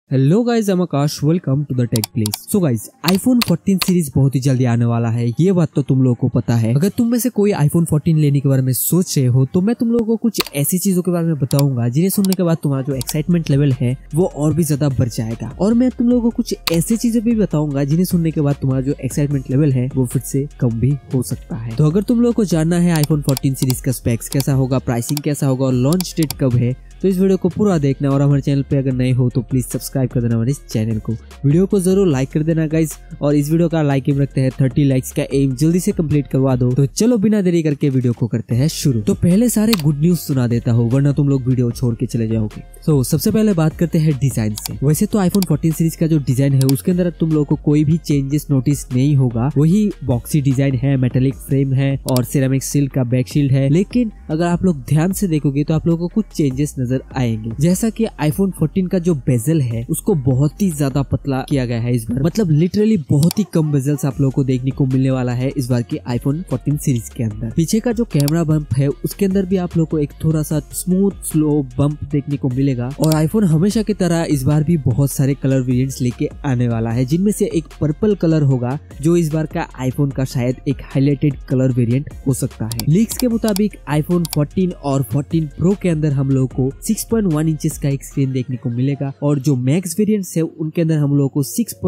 Hello guys, I am Akash, welcome to the tech place. So guys, iPhone 14 series बहुत ही जल्दी आने वाला है, ये बात तो तुम लोगों को पता है। अगर तुम में से कोई आईफोन 14 लेने के बारे में सोच रहे हो तो मैं तुम लोगों को कुछ ऐसी चीजों के बारे में बताऊंगा जिन्हें सुनने के बाद तुम्हारा जो एक्साइटमेंट लेवल है वो और भी ज्यादा बढ़ जाएगा। और मैं तुम लोगों को कुछ ऐसी चीजें भी बताऊंगा जिन्हें सुनने के बाद तुम्हारा जो एक्साइटमेंट लेवल है वो फिर से कम भी हो सकता है। तो अगर तुम लोगों को जानना है आईफोन 14 सीरीज का स्पेक्स कैसा होगा, प्राइसिंग कैसा होगा और लॉन्च डेट कब है, तो इस वीडियो को पूरा देखना। और हमारे चैनल पे अगर नए हो तो प्लीज सब्सक्राइब कर देना हमारे इस चैनल को। वीडियो को जरूर लाइक कर देना गाइज, और इस वीडियो का लाइक एम रखते हैं 30 लाइक्स का एम जल्दी से कंप्लीट करवा दो। तो चलो बिना देरी करके वीडियो को करते हैं शुरू। तो पहले सारे गुड न्यूज सुना देता हूँ वरना तुम लोग वीडियो छोड़ के चले जाओगे। तो सबसे पहले बात करते हैं डिजाइन से। वैसे तो आईफोन 14 सीरीज का जो डिजाइन है उसके अंदर तुम लोगों को कोई भी चेंजेस नोटिस नहीं होगा, वही बॉक्सी डिजाइन है, मेटेलिक फ्रेम है और सिरेमिक सिल्क का बैक शील्ड है। लेकिन अगर आप लोग ध्यान से देखोगे तो आप लोगों को कुछ चेंजेस नजर आएंगे, जैसा कि आईफोन 14 का जो बेजल है उसको बहुत ही ज्यादा पतला किया गया है इस बार। मतलब लिटरली बहुत ही कम बेजल्स आप लोगों को देखने को मिलने वाला है इस बार की आईफोन 14 सीरीज के अंदर। पीछे का जो कैमरा बम्प है उसके अंदर भी आप लोगों को एक थोड़ा सा स्मूथ स्लो बम्प देखने को मिलेगा। और आईफोन हमेशा की तरह इस बार भी बहुत सारे कलर वेरिएंट्स लेके आने वाला है, जिनमें से एक पर्पल कलर होगा जो इस बार का आईफोन का शायद एक हाईलाइटेड कलर वेरिएंट हो सकता है। लीक्स के मुताबिक आईफोन 14 और 14 प्रो के अंदर हम लोग को 6.1 इंचेस का एक स्क्रीन देखने को मिलेगा, और जो मैक्स वेरिएंट्स है उनके अंदर हम लोग को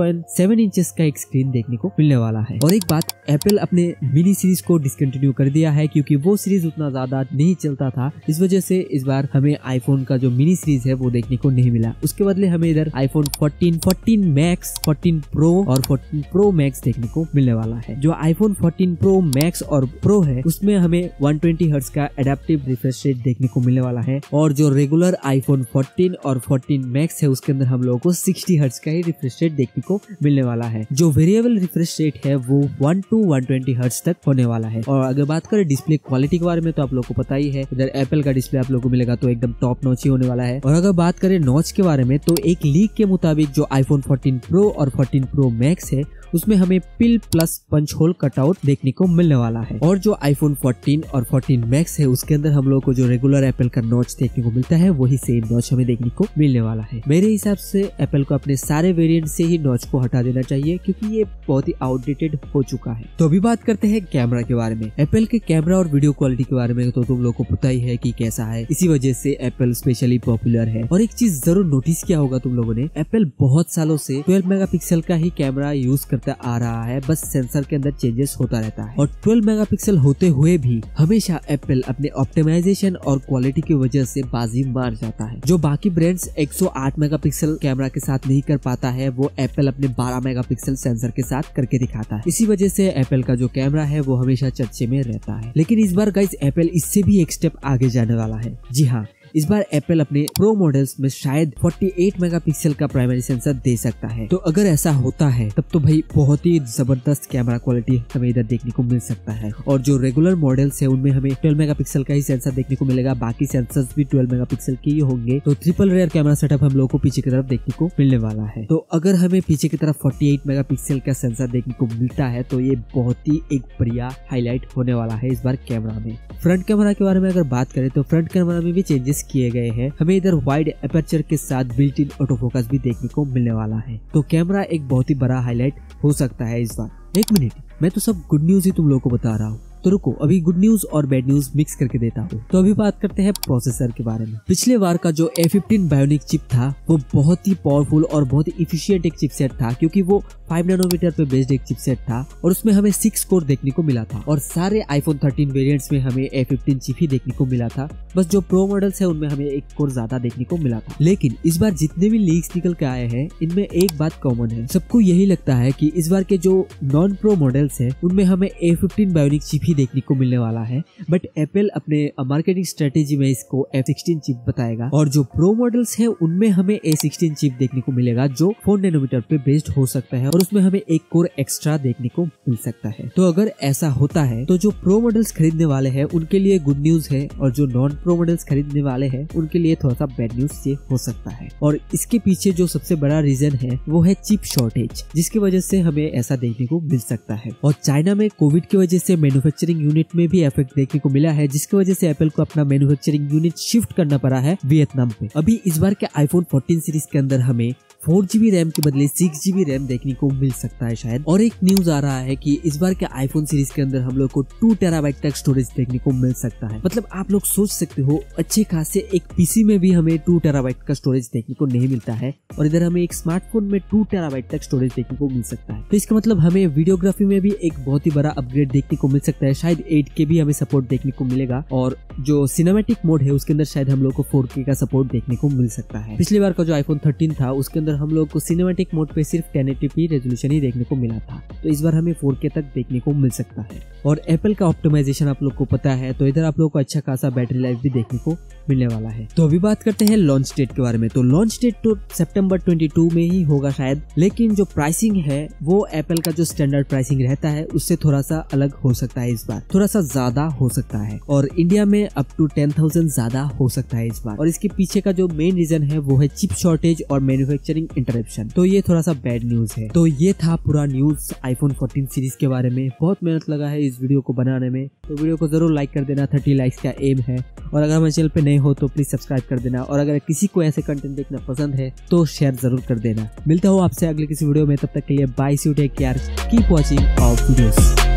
6.7 इंचेस का एक स्क्रीन देखने को मिलने वाला है। और एक बात, एप्पल अपने मिनी सीरीज को डिसकंटिन्यू कर दिया है क्योंकि वो सीरीज उतना ज्यादा नहीं चलता था। इस वजह से इस बार हमें आईफोन का जो मिनी सीरीज है वो देखने को नहीं मिला। उसके बदले हमें इधर आईफोन 14, 14 मैक्स, 14 प्रो और 14 प्रो मैक्स देखने को मिलने वाला है। जो आईफोन 14 प्रो मैक्स और प्रो है उसमें हमें 120 हर्ट्ज का एडेप्टिव रिफ्रेश रेट देखने को मिलने वाला है, और जो रेगुलर आईफोन 14 और 14 मैक्स है उसके अंदर हम लोगों को 60 हर्ट्ज का ही रिफ्रेश रेट देखने को मिलने वाला है। जो वेरिएबल रिफ्रेश रेट है वो 1 to 120 हर्ट्ज तक होने वाला है। और अगर बात करें डिस्प्ले क्वालिटी के बारे में तो आप लोगों को पता ही है, इधर एप्पल का डिस्प्ले आप लोगों को मिलेगा तो एकदम टॉप नॉच ही होने वाला है। और अगर बात करें नॉच के बारे में तो एक लीक के मुताबिक जो आईफोन 14 प्रो और 14 प्रो मैक्स है उसमें हमें pill plus punch hole cutout देखने को मिलने वाला है। और जो आईफोन 14 और 14 मैक्स है उसके अंदर हम लोग को जो रेगुलर एप्पल का नॉच देखने को मिलता है वही सेम नॉच हमें देखने को मिलने वाला है। मेरे हिसाब से एप्पल को अपने सारे वेरिएंट से ही नॉच को हटा देना चाहिए क्योंकि ये बहुत ही आउटडेटेड हो चुका है। तो अभी बात करते हैं कैमरा के बारे में। एप्पल के कैमरा और वीडियो क्वालिटी के बारे में तो तुम लोग को पता ही है कि कैसा है, इसी वजह से एप्पल स्पेशली पॉपुलर है। और एक चीज जरूर नोटिस किया होगा तुम लोगों ने, एप्पल बहुत सालों से 12 मेगापिक्सल का ही कैमरा यूज करता आ रहा है, बस सेंसर के अंदर चेंजेस होता रहता है। और 12 मेगापिक्सल होते हुए भी हमेशा एप्पल अपने ऑप्टिमाइजेशन और क्वालिटी की वजह से बाजी मार जाता है। जो बाकी ब्रांड्स 108 मेगापिक्सल कैमरा के साथ नहीं कर पाता है वो एप्पल अपने 12 मेगापिक्सल सेंसर के साथ करके दिखाता है। इसी वजह से एप्पल का जो कैमरा है वो हमेशा चर्चे में रहता है। लेकिन इस बार गाइस एप्पल इससे भी एक स्टेप आगे जाने वाला है। जी हाँ, इस बार एप्पल अपने प्रो मॉडल्स में शायद 48 मेगापिक्सल का प्राइमरी सेंसर दे सकता है। तो अगर ऐसा होता है तब तो भाई बहुत ही जबरदस्त कैमरा क्वालिटी हमें इधर देखने को मिल सकता है। और जो रेगुलर मॉडल्स है उनमें हमें 12 मेगापिक्सल का ही सेंसर देखने को मिलेगा, बाकी सेंसर्स भी 12 मेगापिक्सल के ही होंगे। तो ट्रिपल रेयर कैमरा सेटअप हम लोगों को पीछे की तरफ देखने को मिलने वाला है। तो अगर हमें पीछे की तरफ 48 मेगापिक्सल का सेंसर देखने को मिलता है तो ये बहुत ही एक बढ़िया हाईलाइट होने वाला है इस बार कैमरा में। फ्रंट कैमरा के बारे में अगर बात करें तो फ्रंट कैमरा में भी चेंजेस किए गए हैं। हमें इधर वाइड एपर्चर के साथ बिल्ट इन ऑटो फोकस भी देखने को मिलने वाला है। तो कैमरा एक बहुत ही बड़ा हाईलाइट हो सकता है इस बार। एक मिनट, मैं तो सब गुड न्यूज ही तुम लोगों को बता रहा हूँ, तो रुको अभी गुड न्यूज और बैड न्यूज मिक्स करके देता हूँ। तो अभी बात करते हैं प्रोसेसर के बारे में। पिछले बार का जो A15 बायोनिक चिप था वो बहुत ही पावरफुल और बहुत ही इफिशिएंट एक चिपसेट था क्योंकि वो 5 नैनोमीटर पे बेस्ड एक चिपसेट था और उसमें हमें 6 कोर देखने को मिला था। और सारे आईफोन 13 वेरिएंट्स में हमें A15 चिप ही देखने को मिला था, बस जो प्रो मॉडल्स है उनमें हमें 1 कोर ज्यादा देखने को मिला था। लेकिन इस बार जितने भी लीक्स निकल के आए हैं इनमें एक बात कॉमन है, सबको यही लगता है कि इस बार के जो नॉन प्रो मॉडल्स है उनमें हमें A15 बायोनिक चिप ही देखने को मिलने वाला है। बट एप्पल अपने मार्केटिंग स्ट्रेटेजी में इसको A16 चिप बताएगा, और जो प्रो मॉडल्स है उनमें हमें A16 चिप देखने को मिलेगा जो 4 नैनोमीटर पे बेस्ड हो सकता है और उसमें हमें 1 कोर एक्स्ट्रा देखने को मिल सकता है। तो अगर ऐसा होता है तो जो प्रो मॉडल्स खरीदने वाले हैं उनके लिए गुड न्यूज है, और जो नॉन प्रो मॉडल्स खरीदने वाले हैं उनके लिए थोड़ा सा बैड न्यूज ये हो सकता है। और इसके पीछे जो सबसे बड़ा रीजन है वो है चिप शॉर्टेज, जिसकी वजह से हमें ऐसा देखने को मिल सकता है। और चाइना में कोविड की वजह से मैन्युफैक्चरिंग यूनिट में भी इफेक्ट देखने को मिला है, जिसकी वजह से एप्पल को अपना मैन्युफैक्चरिंग यूनिट शिफ्ट करना पड़ा है वियतनाम पे। अभी इस बार के आईफोन 14 सीरीज के अंदर हमें 4GB रैम के बदले 6GB रैम देखने को मिल सकता है शायद। और एक न्यूज आ रहा है कि इस बार के आईफोन सीरीज के अंदर हम लोग को 2 टेराबाइट तक स्टोरेज देखने को मिल सकता है। मतलब आप लोग सोच सकते हो अच्छे खासे एक पीसी में भी हमें 2 टेराबाइट का स्टोरेज देखने को नहीं मिलता है और इधर हमें एक स्मार्टफोन में 2 टेराबाइट तक स्टोरेज देखने को मिल सकता है। तो इसका मतलब हमें वीडियोग्राफी में भी एक बहुत ही बड़ा अपग्रेड देखने को मिल सकता है। शायद 8K भी हमें सपोर्ट देखने को मिलेगा और जो सिनेमैटिक मोड है उसके अंदर शायद हम लोग को 4K का सपोर्ट देखने को मिल सकता है। पिछली बार का जो आईफोन 13 था उसके अंदर हम लोग को सिनेमैटिक मोड पे सिर्फ 1080p रेजोल्यूशन ही देखने को मिला था, तो इस बार हमें 4K तक देखने को मिल सकता है। और एप्पल का ऑप्टिमाइजेशन आप लोग को पता है, तो इधर आप लोग को अच्छा खासा बैटरी लाइफ भी देखने को मिलने वाला है। तो अभी बात करते हैं लॉन्च डेट के बारे में। तो लॉन्च डेट तो सितंबर 22 में ही होगा शायद, लेकिन जो प्राइसिंग है वो एप्पल का जो स्टैंडर्ड प्राइसिंग रहता है उससे थोड़ा सा अलग हो सकता है, इस बार थोड़ा सा ज्यादा हो सकता है और इंडिया में अप टू 10,000 ज्यादा हो सकता है इस बार। और इसके पीछे का जो मेन रीजन है वो है चिप शॉर्टेज और मैन्युफैक्चरिंग इंटरप्शन। तो ये थोड़ा सा बैड न्यूज है। तो ये था पूरा न्यूज आईफोन 14 सीरीज के बारे में। बहुत मेहनत लगा है इस वीडियो को बनाने में, तो वीडियो को जरूर लाइक कर देना, 30 लाइक्स का एम है। और अगर हमारे चैनल पे नए हो तो प्लीज सब्सक्राइब कर देना और अगर किसी को ऐसे कंटेंट देखना पसंद है तो शेयर जरूर कर देना। मिलता हूँ आपसे अगले किसी वीडियो में, तब तक के लिए bye, see you, take care, keep watching our videos.